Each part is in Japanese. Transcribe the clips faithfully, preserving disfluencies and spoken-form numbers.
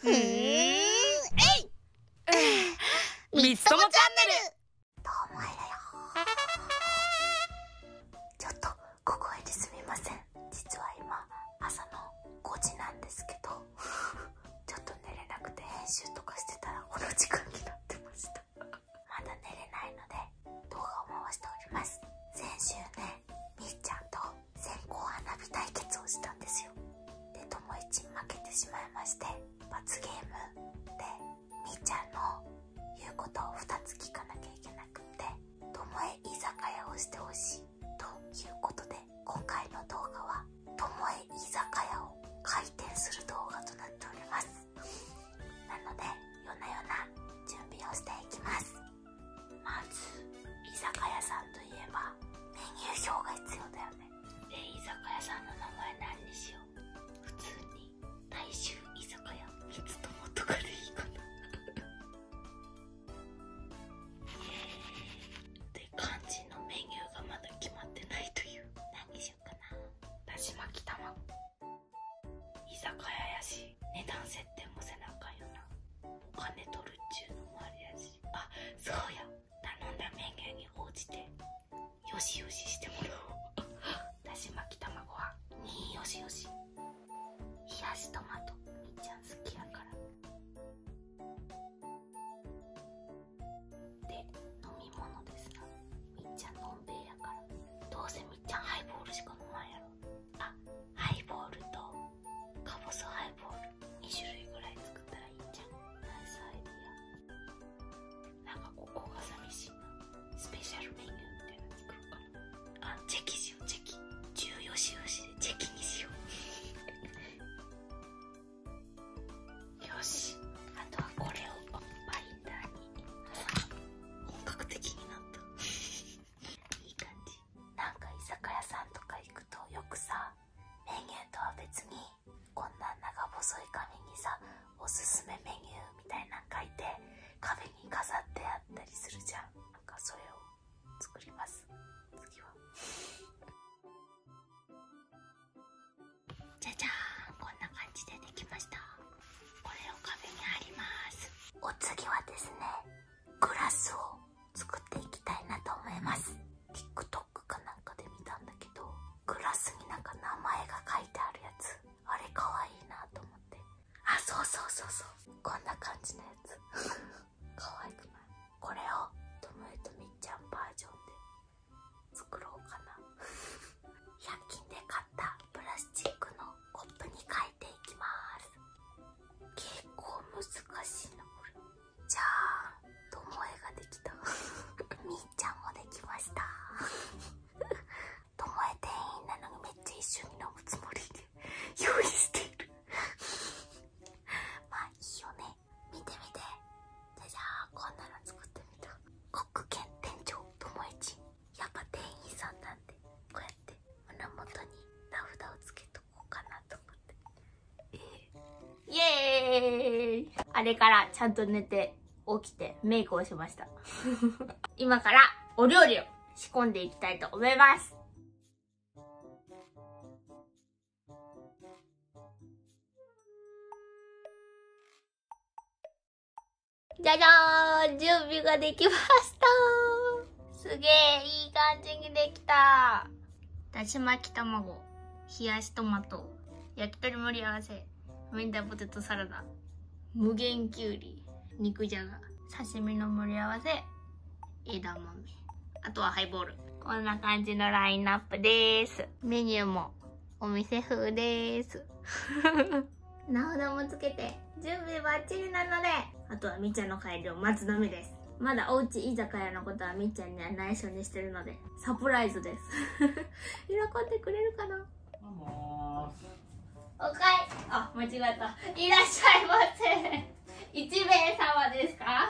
ふーん、えいみつともチャンネル。 どうもあいだよ。ちょっとここへですみません。実は今朝のごじなんですけどちょっと寝れなくて編集とかしてたらこの時間になってましたまだ寝れないので動画を回しております。先週ね、みーちゃんと線香花火対決をしたんですよ。で、ともいち負けてしまいまして、罰ゲームでみーちゃんの言うことをふたつ聞かなきゃいけなくって、ともえ居酒屋をしてほしいということで、今回の動画はともえ居酒屋を開店する動画となっておりますなので夜な夜な準備をしていきます。まず居酒屋さんといえばメニュー表が必要だよね。で、居酒屋さんの名前何にしよう。普通に大衆居酒屋みつともとかでいいかなで、肝心のメニューがまだ決まってないという。何にしようかな。だし巻き卵。居酒屋やし値段設定もせなあかんよな。お金取るっちゅうのもあれやし。あ、そうや、頼んだメニューに応じてよしよししてもらおうだし巻き卵はによしよし。冷やしトマトみっちゃん好きやから。で、飲み物ですな。みっちゃんのんべいやから、どうせみっちゃんハイボールしか飲まんやろ。あ、ハイボールとかぼすハイボールにしゅるいぐらい作ったらいいんじゃん。ナイスアイディア。なんかここが寂しいな。スペシャルメニューみたいなの作ろうかな。あ、チェキしよう。チェキじゅうよしよしでチェキにしようよし、あとはこれをバインダーに。本格的になったいい感じ。なんか居酒屋さんとか行くとよくさ、メニューとは別にこんな長細い紙にさ、おすすめメニューみたいなの書いて壁に飾ってあったりするじゃん。なんかそれを作ります。次はじゃじゃーん、こんな感じでできました。これを壁に貼ります。お次はですね、グラスを作っていきたいなと思います。 TikTok かなんかで見たんだけど、グラスになんか名前が書いてあるやつ、あれかわいいなと思って。あ、そうそうそうそう、こんな感じのやつかわいくない？これをともえとみっちゃんバージョンで作ろうかなひゃく均で買ったプラスチックのコップに書いていきます。結構難しいなこれ。じゃあともえができたみっちゃんもできましたともえ店員なのにめっちゃ一緒に飲むつもりで用意しているまあいいよね。見てみて。じゃじゃあこんなの作ってみた。コック兼店長ともえちん。やっぱ店員さんなんでこうやって胸元に名札をつけとこうかなと思って。えー、イエーイ。あれからちゃんと寝て起きてメイクをしました今からお料理を仕込んでいきたいと思います。じゃじゃーん、準備ができました。すげえいい感じにできた。だし巻き卵、冷やしトマト、焼き鳥盛り合わせ、明太ポテトサラダ、無限きゅうり、肉じゃが、刺身の盛り合わせ、枝豆、あとはハイボール。こんな感じのラインナップです。メニューもお店風です名札もつけて準備バッチリなので、あとはみっちゃんの帰りを待つのみです。まだおうち居酒屋のことはみっちゃんには内緒にしてるのでサプライズです喜んでくれるかな。おかえり、あ、間違えた。いらっしゃいませいちめいさまですか？はい。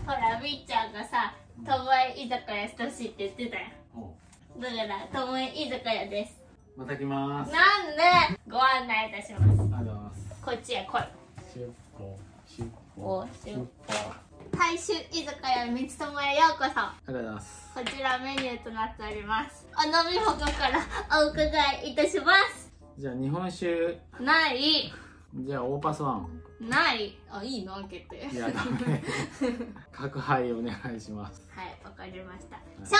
ほら、みっちゃんがさ、ともえ居酒屋してほしいって言ってたやん。だからともえ居酒屋です。 また来ます。 なんでご案内いたします。ありがとうございます。こっちへ来い。 出歩出歩出歩。大衆居酒屋みつともへようこそ。 ありがとうございます。 こちらメニューとなっております。お飲み物からお伺いいたします。 じゃあ日本酒。 ない。 じゃあオーパスワン。 ない。あ、いいの開けて。 いやダメ。角杯お願いします。 はい、わかりました。 少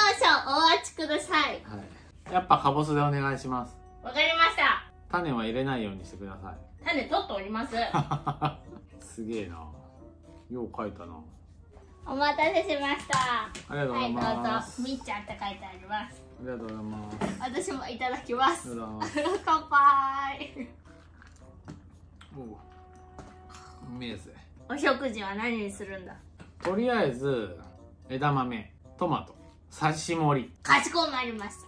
々お待ちください。 はい。やっぱかぼすでお願いします。 わかりました。 種は入れないようにしてください。 種取っております。 すげえな。よう書いたな。 お待たせしました。 ありがとうございはい、どうぞ。 ます。 みっちゃんって書いてあります。 ありがとうございます。 私もいただきます。 ありがとうございます。 乾杯。 おう。うめえぜ。 お食事は何にするんだ。 とりあえず枝豆、トマト、刺し盛り。 かしこまりました。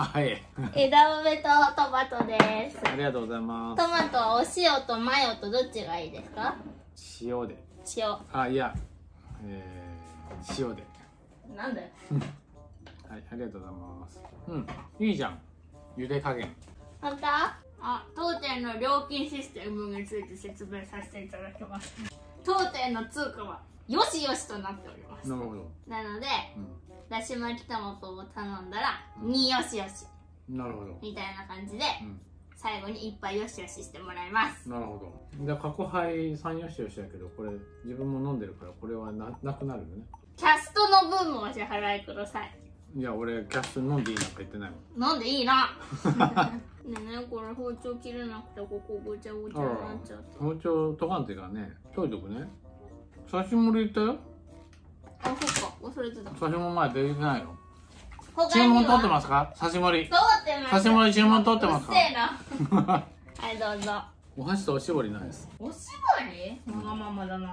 はい。 枝豆とトマトです。 ありがとうございます。 トマトはお塩とマヨとどっちがいいですか？ 塩で。 塩。 あ、いや、えー、塩で。 なんだよ。 はい、ありがとうございます。うん、いいじゃん。茹で加減。 本当？あ、 あ、当店の料金システムについて説明させていただきます。当店の通貨はよしよしとなっております。 なるほど。 なので、 うだし巻きトマトを頼んだらによしよしん、なるほど。 みたいな感じで、 うん、 最後にいっぱいよしよししてもらいます。 なるほど。じゃあ角杯さんよしよしだけど、これ自分も飲んでるから、これはななくなるよね。 キャストの分もお支払いください。 いや、俺キャスト飲んでいいなんか言ってないもん。 飲んでいいな。ねえね、これ包丁切れなくてここごちゃごちゃになっちゃった。 包丁とかんといかんね。研いとくね。刺し盛りいったよ。 あ、そっか、忘れてた。 刺し盛り前出てきてないの。 他には注文取ってますか？刺し盛り。 通ってます。 刺し盛り注文取ってますか？ うっせえな。はい、どうぞ。 お箸とおしぼりないです。 おしぼり？わがままだな。 はい、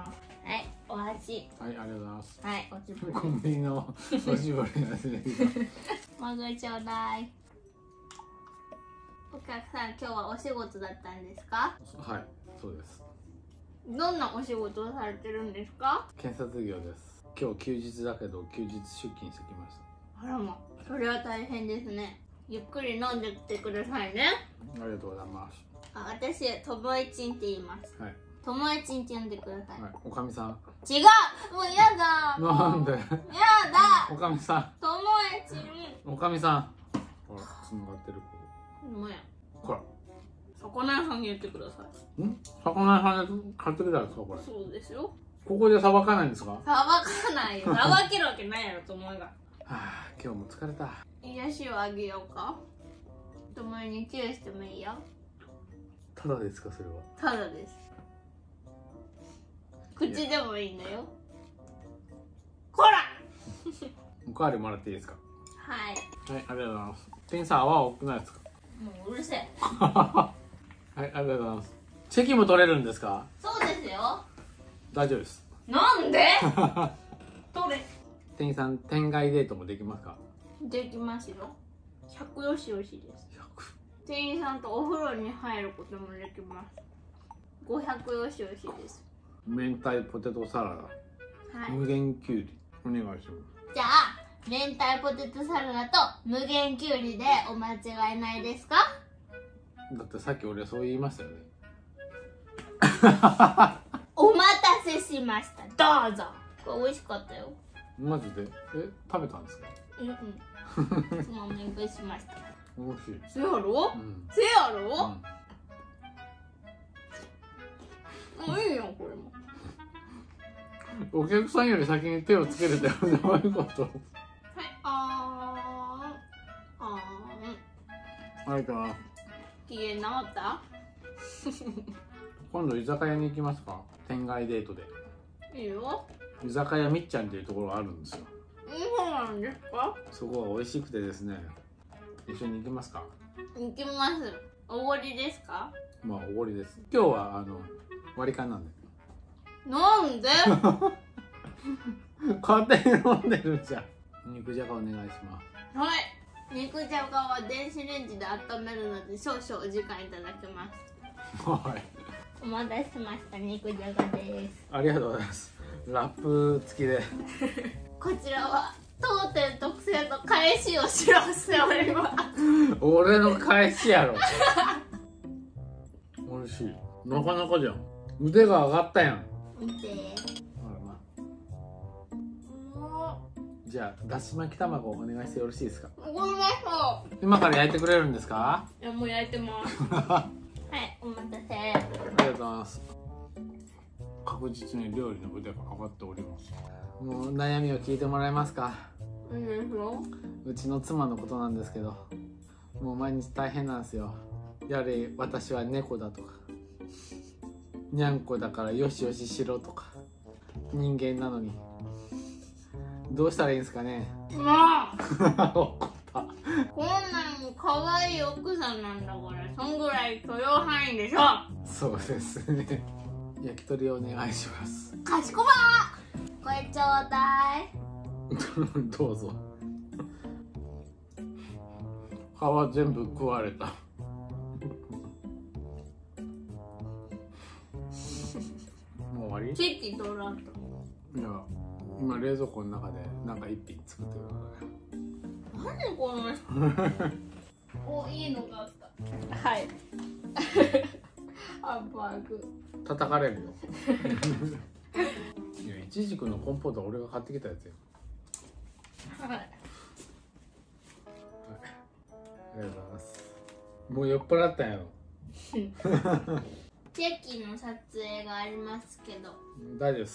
お箸。 はい、ありがとうございます。 はい、おしぼり。 コンビニのおしぼりなんですね。 もぐちょうだい。お客さん、今日はお仕事だったんですか？ はい、そうです。 どんなお仕事をされてるんですか？ 検察業です。今日休日だけど休日出勤してきましあらま、それは大変ですね。ゆっくり飲んできてくださいね。 た。ありがとうございます。 あ、私、ともえちんって言います。 はい、 ともえちんって呼んでください。 はい、おかみさん。 違う、もうやだ。もうなんで。 やだ。 おかみさともえちん。 ん。おかみさん。ほら、繋がってる。 もうや。 ほら。 魚屋さんに言ってください。 ん。魚屋さんで買ってきたんですか、これ。 そうですよ。 ここでさばかないんですか。はさばかないよ。さばけるわけないやろ、ともえが。 あ、今日も疲れた。 癒しをあげようか。ともえにキューしてもいいよ。 ただですか、それは。 ただです。口でもいいんだよ。こら。 おかわりもらっていいですか。 はい。 はい、ありがとうございます。店員さん、泡多くないですか。 もううるせえ。 はい、ありがとうございます。チェキも取れるんですか。 そうですよ。 大丈夫です。 なんで？どれ？ 店員さん、店外デートもできますか。 できますよ。ひゃくよしよしです。 ひゃく。 店員さんとお風呂に入ることもできます。ごひゃくよしよしです。 明太ポテトサラダ、 はい。 無限きゅうり、お願いします。 じゃあ、明太ポテトサラダと無限きゅうりでお間違いないですか？ だってさっき俺そう言いましたよね。 お待たせしました。どうぞ。これ美味しかったよ。 マジで。え、食べたんですか。 うんうん。つまみ食いしました。 美味しい。 せやろ？ うん。 せやろ？ うん。 もういいよ、これも。 お客さんより先に手をつけるってどういうこと。 はい、あーん。あーん。 あれかな。 機嫌治った？ 今度居酒屋に行きますか。店外デートで。 いいよ。 居酒屋みっちゃんっていうところがあるんですよ。 そうなんですか？ そこは美味しくてですね。一緒に行きますか。 行きます。おごりですか？ まあおごりです。今日はあの割り勘なんで。 なんで？ 勝手に飲んでるじゃん。肉じゃがお願いします。 はい。肉じゃがは電子レンジで温めるので少々お時間いただきます。 はい。 お待たせしました。肉じゃがです。 ありがとうございます。ラップ付きで。 こちらは当店特製の返しを使用しております。 俺の返しやろ。美味しい。なかなかじゃん。腕が上がったやん。 見て。 ほらまあ。 もじゃあだし巻き卵お願いしてよろしいですか。 う、おごりましょ今から焼いてくれるんですか。 う。いや、もう焼いてます。はい、お待たせ。 ありがとうございがとうございます。確実に料理の腕が上がっております。もう悩みを聞いてもらえますか。 いいですよ。 うちの妻のことなんですけど、もう毎日大変なんですよ。やれ私は猫だとか、にゃんこだからよしよししろとか、人間なのにどうしたらいいんですかね。 もう怒ったこんなんも可愛い奥さんなんだから、そんぐらい許容範囲でしょ。 そうですね。焼き鳥お願いします。 かしこまー。これちょうだい。 どうぞ。皮全部食われた。もう終わり？ チェキ取らんと。 いや、今冷蔵庫の中でなんか一品作ってるからね。 何この人。お、いいのがあった。はい。ハンバーグ。 叩かれるよ。いや、いちじくのコンポートは俺が買ってきたやつよ。 はい。はい、 ありがとうございます。もう酔っ払ったんやろ。 チェキの撮影がありますけど。 大丈夫です。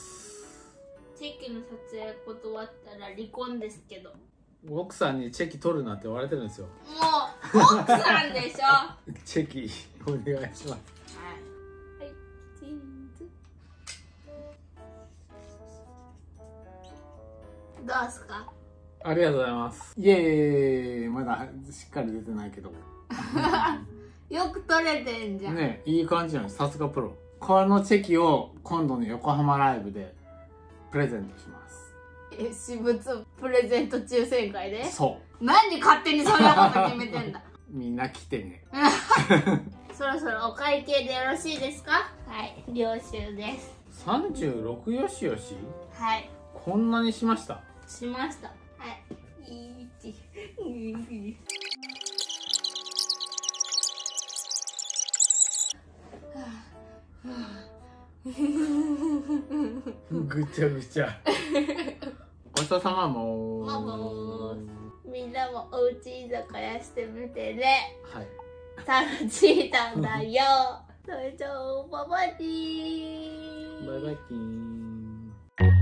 チェキの撮影断ったら離婚ですけど。 奥さんにチェキ取るなって言われてるんですよ。 もう奥さんでしょ。 チェキお願いします。 はい。はい、チーズ。どうすか。 ありがとうございます。イエーイ。まだしっかり出てないけど。 よく撮れてんじゃん。 ね、いい感じなの。さすがプロ。このチェキを今度の横浜ライブでプレゼントします。 え、私物プレゼント抽選会で。 そう。 何勝手にそんなこと決めてんだ。 みんな来てね。 そろそろお会計でよろしいですか。はい、領収です。 さんじゅうろくよしよし。 はい。 こんなにしました。 しました。はい。いち。 ぐちゃぐちゃ。ごちそうさまも。 ママも。みんなもおうち居酒屋してみてね。 はい。 楽しいたんだよ。それじゃあ、バイバイキーン。 バイバイキーン。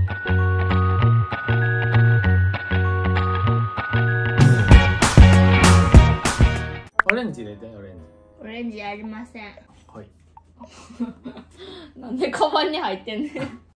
オレンジ入れて、オレンジ。 オレンジありません。 はい。 なんでカバンに入ってんねん。